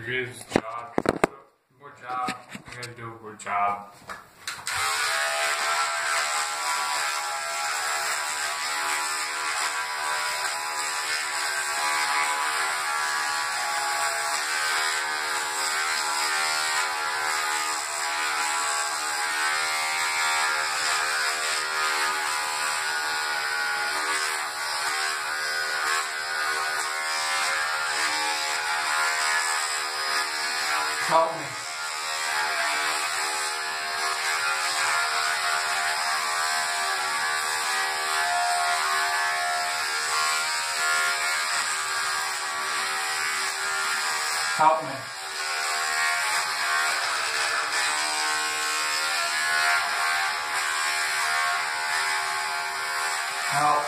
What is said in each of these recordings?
His job. More job. I gotta do more job. Help me. Help me. Help.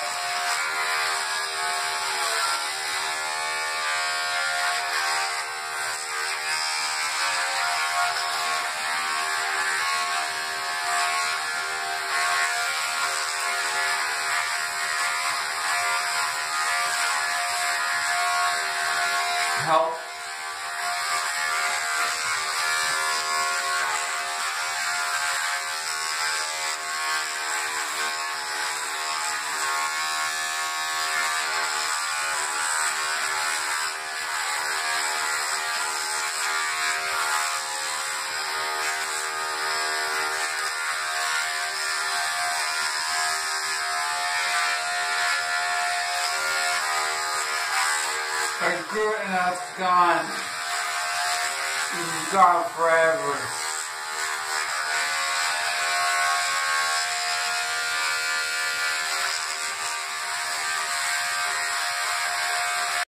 Help. It's good and now it's gone. It's gone forever.